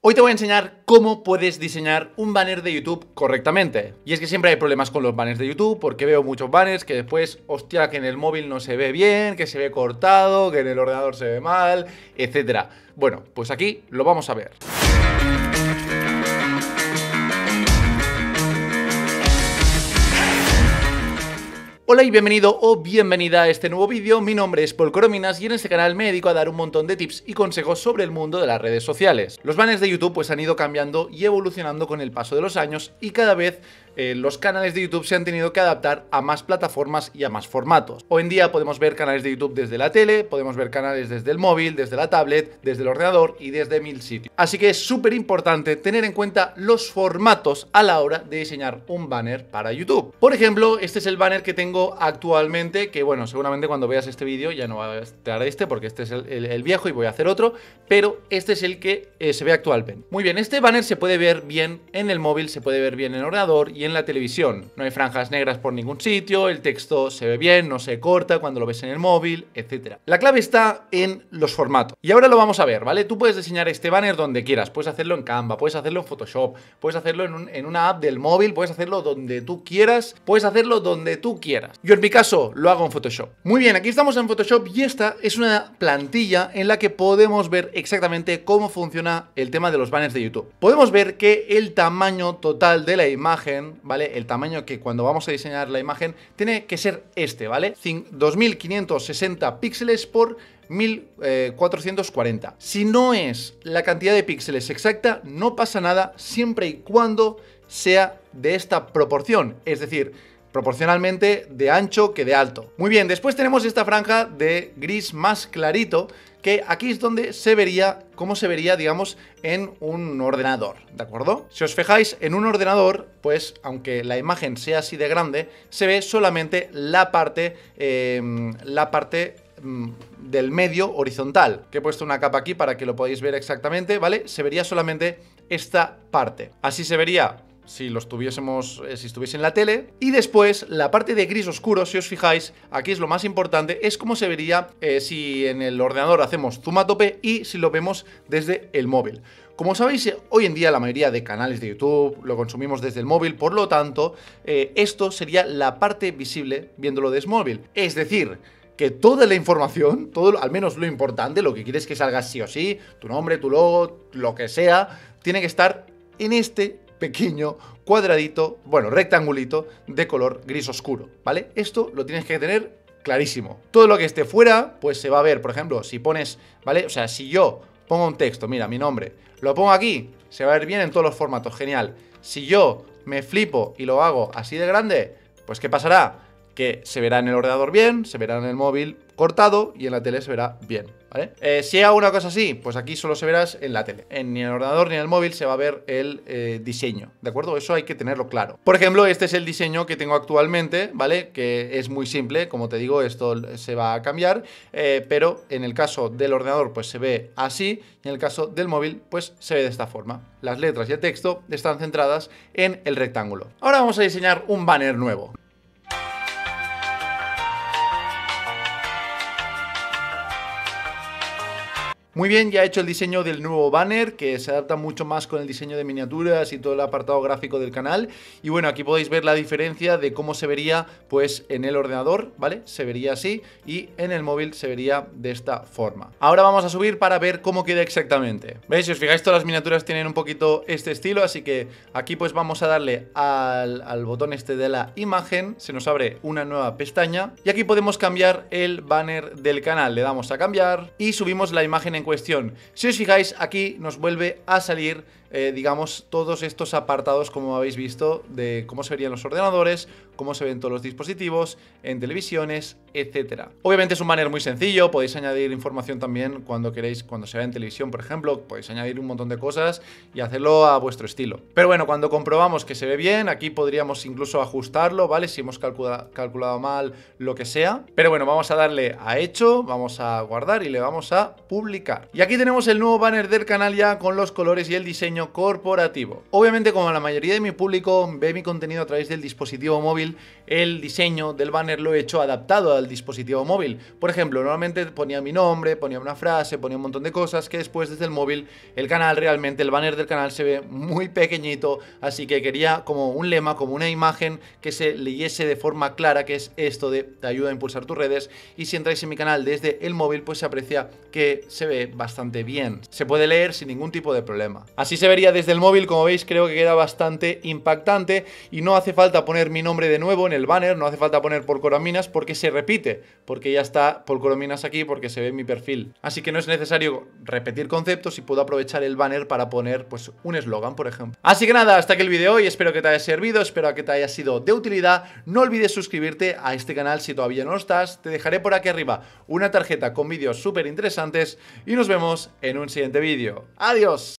Hoy te voy a enseñar cómo puedes diseñar un banner de YouTube correctamente. Y es que siempre hay problemas con los banners de YouTube, porque veo muchos banners que después, hostia, que en el móvil no se ve bien, que se ve cortado, que en el ordenador se ve mal, etcétera. Bueno, pues aquí lo vamos a ver. Hola y bienvenido o bienvenida a este nuevo vídeo. Mi nombre es Paul Corominas y en este canal me dedico a dar un montón de tips y consejos sobre el mundo de las redes sociales. Los banners de YouTube pues han ido cambiando y evolucionando con el paso de los años y cada vez los canales de YouTube se han tenido que adaptar a más plataformas y a más formatos. Hoy en día podemos ver canales de YouTube desde la tele, podemos ver canales desde el móvil, desde la tablet, desde el ordenador y desde 1000 sitios. Así que es súper importante tener en cuenta los formatos a la hora de diseñar un banner para YouTube. Por ejemplo, este es el banner que tengo actualmente, que bueno, seguramente cuando veas este vídeo ya no va a estar este, porque este es el viejo y voy a hacer otro, pero este es el que se ve actualmente. Muy bien, este banner se puede ver bien en el móvil, se puede ver bien en el ordenador y en la televisión. No hay franjas negras por ningún sitio, el texto se ve bien, no se corta cuando lo ves en el móvil, etcétera. La clave está en los formatos. Y ahora lo vamos a ver, ¿vale? Tú puedes diseñar este banner donde quieras, puedes hacerlo en Canva, puedes hacerlo en Photoshop, puedes hacerlo en una app del móvil, puedes hacerlo donde tú quieras, puedes hacerlo donde tú quieras. Yo en mi caso lo hago en Photoshop. Muy bien, aquí estamos en Photoshop y esta es una plantilla en la que podemos ver exactamente cómo funciona el tema de los banners de YouTube. Podemos ver que el tamaño total de la imagen, ¿vale? El tamaño que cuando vamos a diseñar la imagen tiene que ser este, ¿vale? 2560 píxeles por 1440. Si no es la cantidad de píxeles exacta, no pasa nada siempre y cuando sea de esta proporción, es decir, proporcionalmente de ancho que de alto. Muy bien, después tenemos esta franja de gris más clarito, que aquí es donde se vería, cómo se vería, digamos, en un ordenador, ¿de acuerdo? Si os fijáis, en un ordenador, pues, aunque la imagen sea así de grande, se ve solamente la parte del medio horizontal, que he puesto una capa aquí para que lo podáis ver exactamente, ¿vale? Se vería solamente esta parte. Así se vería si lo estuviésemos, si estuviese en la tele. Y después la parte de gris oscuro, si os fijáis, aquí es lo más importante, es cómo se vería si en el ordenador hacemos zoom a tope y si lo vemos desde el móvil. Como sabéis, hoy en día la mayoría de canales de YouTube lo consumimos desde el móvil, por lo tanto, esto sería la parte visible viéndolo desde el móvil. Es decir, que toda la información, todo, al menos lo importante, lo que quieres que salga sí o sí, tu nombre, tu logo, lo que sea, tiene que estar en este pequeño cuadradito, bueno, rectangulito de color gris oscuro, ¿vale? Esto lo tienes que tener clarísimo. Todo lo que esté fuera, pues se va a ver, por ejemplo, si pones, ¿vale? O sea, si yo pongo un texto, mira, mi nombre, lo pongo aquí, se va a ver bien en todos los formatos, genial. Si yo me flipo y lo hago así de grande, pues ¿qué pasará? Que se verá en el ordenador bien, se verá en el móvil cortado y en la tele se verá bien, ¿vale? Si hago una cosa así, pues aquí solo se verás en la tele. Ni en el ordenador ni en el móvil se va a ver el diseño, ¿de acuerdo? Eso hay que tenerlo claro. Por ejemplo, este es el diseño que tengo actualmente, ¿vale? Que es muy simple, como te digo, esto se va a cambiar, pero en el caso del ordenador pues se ve así y en el caso del móvil pues se ve de esta forma. Las letras y el texto están centradas en el rectángulo. Ahora vamos a diseñar un banner nuevo. Muy bien, ya he hecho el diseño del nuevo banner, que se adapta mucho más con el diseño de miniaturas y todo el apartado gráfico del canal. Y bueno, aquí podéis ver la diferencia de cómo se vería pues en el ordenador, ¿vale? Se vería así y en el móvil se vería de esta forma. Ahora vamos a subir para ver cómo queda exactamente. ¿Veis? Si os fijáis, todas las miniaturas tienen un poquito este estilo, así que aquí pues vamos a darle al botón este de la imagen, se nos abre una nueva pestaña y aquí podemos cambiar el banner del canal. Le damos a cambiar y subimos la imagen en cuestión. Si os fijáis, aquí nos vuelve a salir digamos, todos estos apartados, como habéis visto, de cómo se verían los ordenadores, cómo se ven todos los dispositivos, en televisiones, etcétera. Obviamente es un banner muy sencillo, podéis añadir información también cuando queréis, cuando se vea en televisión, por ejemplo, podéis añadir un montón de cosas y hacerlo a vuestro estilo. Pero bueno, cuando comprobamos que se ve bien, aquí podríamos incluso ajustarlo, ¿vale? Si hemos calculado mal, lo que sea. Pero bueno, vamos a darle a hecho, vamos a guardar y le vamos a publicar. Y aquí tenemos el nuevo banner del canal ya con los colores y el diseño diseño corporativo. Obviamente, como la mayoría de mi público ve mi contenido a través del dispositivo móvil, el diseño del banner lo he hecho adaptado al dispositivo móvil. Por ejemplo, normalmente ponía mi nombre, ponía una frase, ponía un montón de cosas que después desde el móvil el canal realmente, el banner del canal se ve muy pequeñito, así que quería como un lema, como una imagen que se leyese de forma clara, que es esto de te ayuda a impulsar tus redes, y si entráis en mi canal desde el móvil pues se aprecia que se ve bastante bien, se puede leer sin ningún tipo de problema. Así se vería desde el móvil, como veis creo que queda bastante impactante y no hace falta poner mi nombre de nuevo en el banner, no hace falta poner Polcorominas porque se repite, porque ya está Polcorominas aquí porque se ve en mi perfil. Así que no es necesario repetir conceptos y puedo aprovechar el banner para poner pues un eslogan, por ejemplo. Así que nada, hasta aquí el vídeo hoy, espero que te haya servido, espero que te haya sido de utilidad. No olvides suscribirte a este canal si todavía no lo estás, te dejaré por aquí arriba una tarjeta con vídeos súper interesantes y nos vemos en un siguiente vídeo. ¡Adiós!